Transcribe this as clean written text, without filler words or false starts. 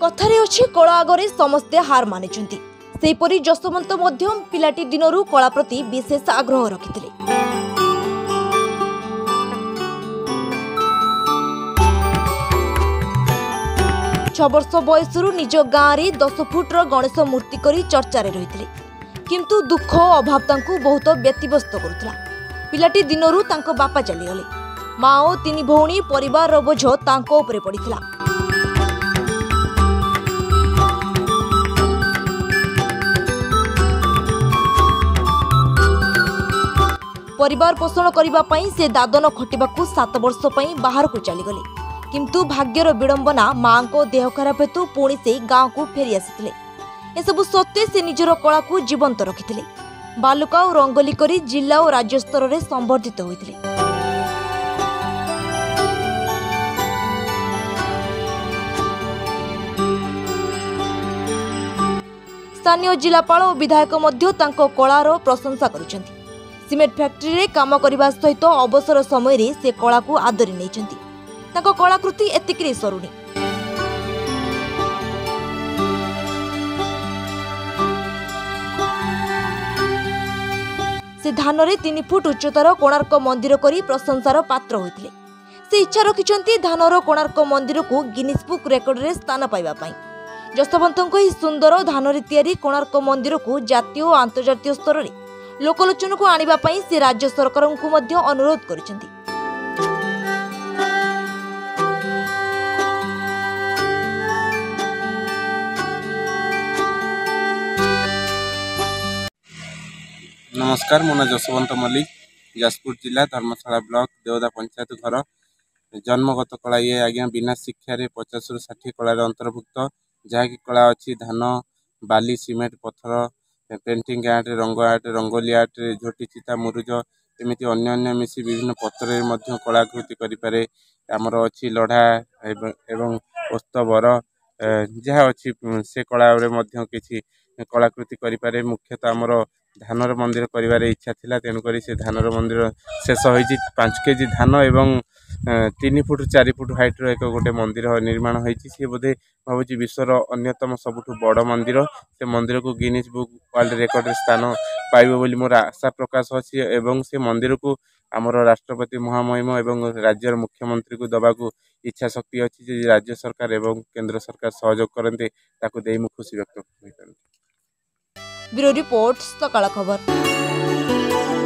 कथारे अच्छी कला आगे समस्ते हार मानिचंती सेपरी जसवंत मध्यम पिलाटी दिनरू कला प्रति विशेष आग्रह रखिथिले। छ वर्ष बयसरू निज गाँव 10 फुट्र गणेश मूर्ति करी चर्चा रे रहिथिले, किंतु दुख अभाव तांकु बहुत व्यतिव्यस्त करुथला। पिलाटी दिनरू तांको बापा चलीगले, माँ और 3 भौणी परिवार रो बोझ तांको उपरे पड़िथिला। परिवार पोषण करिबा पई से दादन खटिबाकू 7 वर्ष पई बाहर को चलीगले, किंतु भाग्यर विडंबना माँ को देह खराब हेतु पुणी से गाँव को फेरी आसिथिले। एसबु सत्वे से निजर कला को जीवंत रखिथिले। बालुका और रंगोली करी जिला और राज्य स्तर में संबर्धित होइथिले। स्थानीय जिलापाल और विधायक मध्य तांको कलार प्रशंसा करिसेंती। सीमेंट फैक्ट्री रे काम करबा सहित अवसर समय रे से कला को आदरी नैचंती। तांको कलाकृति एतिकरी सरुनी। से धान रे 3 फुट उच्चतार कोणार्क मंदिर करी प्रशंसार पात्र होइथिले। से इच्छा रखिचंती धानर कोणार्क मंदिर को गिनीज बुक रेकर्ड रे स्थान पाइबा पई। जसवंतको ही सुंदर धान रे तयारी कोणार्क मंदिर को जातीय और अंतर्जातीय स्तर रे लोकलोचन को आनिबा पई से राज्य सरकार को मध्य अनुरोध करिसेंती। नमस्कार, मो ना जसवंत मल्लिक, जाजपुर जिला धर्मशाला ब्लॉक देवदा पंचायत घर। जन्मगत कला ये आज्ञा बिना शिक्षा 50 ରୁ 60 कलार अंतर्भुक्त, जहाँकि कला अच्छी धान बाली सीमेंट पत्थर पेंटिंग आर्ट रंग आर्ट रंगोली आर्ट झोटी चिता मुरुज एमती अन्य मिसी विभिन्न पत्र कलाकृति करें। आमर अच्छी लढ़ा एवं ओस्तबर जहाँ अच्छी से कला किसी कलाकृति करें। मुख्यतः आमर धानर मंदिर कर इच्छा थिला, तेणुक से धानर मंदिर शेष हो 5 केजी धान एवं 3 फुट 4 फुट हाइट एक गोटे मंदिर निर्माण होती। सी बोधे भावी विश्वर अन्यतम सबुठ बड़ मंदिर। से मंदिर को गिनीज बुक वर्ल्ड रेकर्ड स्थान पाइब बोली मोर आशा प्रकाश अच्छी। एवं से मंदिर को आमर राष्ट्रपति महामहिम एवं राज्यर मुख्यमंत्री को दबा को इच्छा शक्ति अच्छी। राज्य सरकार एवं केंद्र सरकार सहयोग करते ताकू दे खुशी व्यक्त। ब्यूरो रिपोर्ट, सकाळ खबर।